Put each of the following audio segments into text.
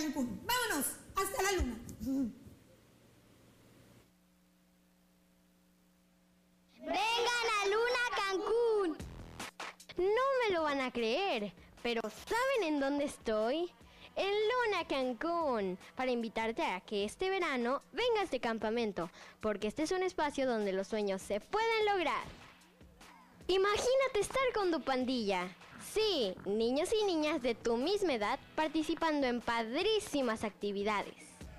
Cancún. Vámonos, hasta la luna. ¡Vengan a Luna Cancún! No me lo van a creer, pero ¿saben en dónde estoy? En Luna Cancún, para invitarte a que este verano vengas de campamento, porque este es un espacio donde los sueños se pueden lograr. Imagínate estar con tu pandilla. Sí, niños y niñas de tu misma edad participando en padrísimas actividades.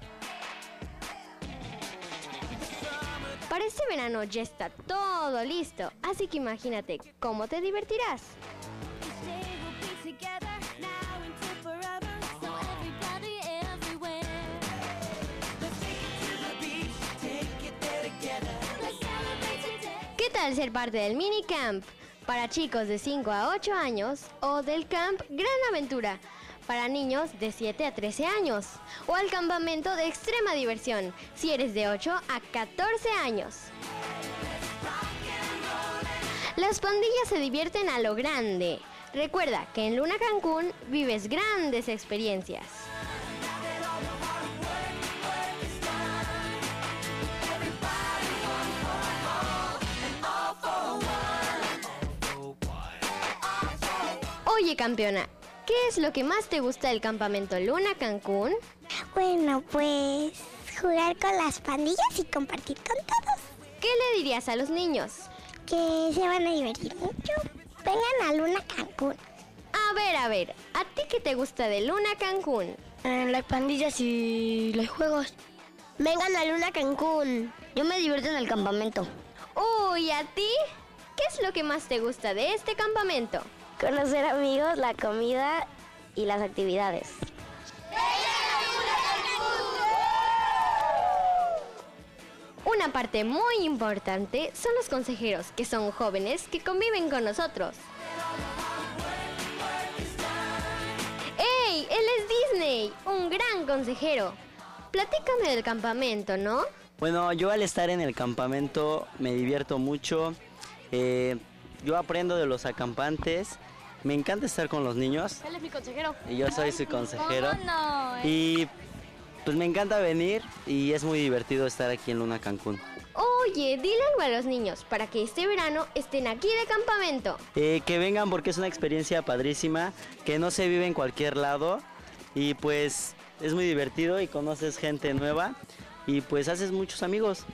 Para este verano ya está todo listo, así que imagínate cómo te divertirás. ¿Qué tal ser parte del mini camp para chicos de 5 a 8 años o del camp Gran Aventura para niños de 7 a 13 años o al campamento de extrema diversión si eres de 8 a 14 años? Las pandillas se divierten a lo grande. Recuerda que en Luna Cancún vives grandes experiencias. Oye, campeona, ¿qué es lo que más te gusta del campamento Luna Cancún? Bueno, pues jugar con las pandillas y compartir con todos. ¿Qué le dirías a los niños? Que se van a divertir mucho. Vengan a Luna Cancún. A ver, ¿a ti qué te gusta de Luna Cancún? Las pandillas y los juegos. Vengan a Luna Cancún. Yo me divierto en el campamento. Uy, ¿a ti? ¿Qué es lo que más te gusta de este campamento? Conocer amigos, la comida y las actividades. Una parte muy importante son los consejeros, que son jóvenes que conviven con nosotros. ¡Ey! Él es Disney, un gran consejero. Platícame del campamento, ¿no? Bueno, yo al estar en el campamento me divierto mucho. Yo aprendo de los acampantes. Me encanta estar con los niños. Él es mi consejero. Y yo soy su consejero. ¿Cómo no? Y pues me encanta venir y es muy divertido estar aquí en Luna Cancún. Oye, dile algo a los niños para que este verano estén aquí de campamento. Que vengan porque es una experiencia padrísima, que no se vive en cualquier lado y pues es muy divertido y conoces gente nueva y pues haces muchos amigos.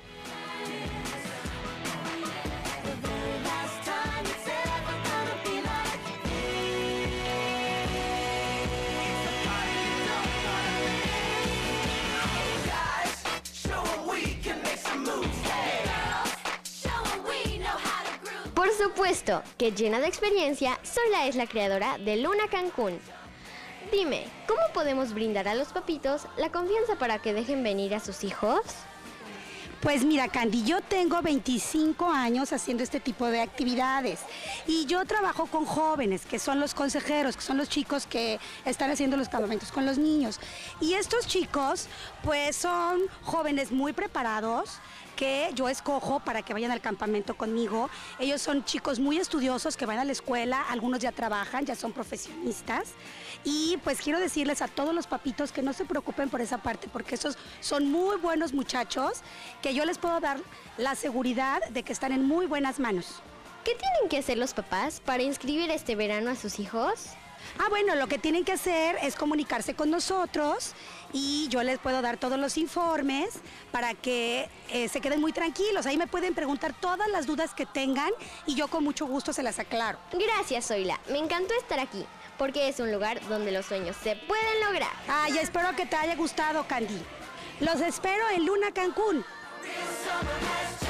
Por supuesto que llena de experiencia, Zoila es la creadora de Luna Cancún. Dime, ¿cómo podemos brindar a los papitos la confianza para que dejen venir a sus hijos? Pues mira, Candy, yo tengo 25 años haciendo este tipo de actividades y yo trabajo con jóvenes, que son los consejeros, que son los chicos que están haciendo los campamentos con los niños. Y estos chicos, pues son jóvenes muy preparados, que yo escojo para que vayan al campamento conmigo. Ellos son chicos muy estudiosos que van a la escuela, algunos ya trabajan, ya son profesionistas. Y pues quiero decirles a todos los papitos que no se preocupen por esa parte, porque esos son muy buenos muchachos, que yo les puedo dar la seguridad de que están en muy buenas manos. ¿Qué tienen que hacer los papás para inscribir este verano a sus hijos? Bueno, lo que tienen que hacer es comunicarse con nosotros y yo les puedo dar todos los informes para que se queden muy tranquilos. Ahí me pueden preguntar todas las dudas que tengan y yo con mucho gusto se las aclaro. Gracias, Zoila. Me encantó estar aquí, porque es un lugar donde los sueños se pueden lograr. Y espero que te haya gustado, Candy. Los espero en Luna Cancún.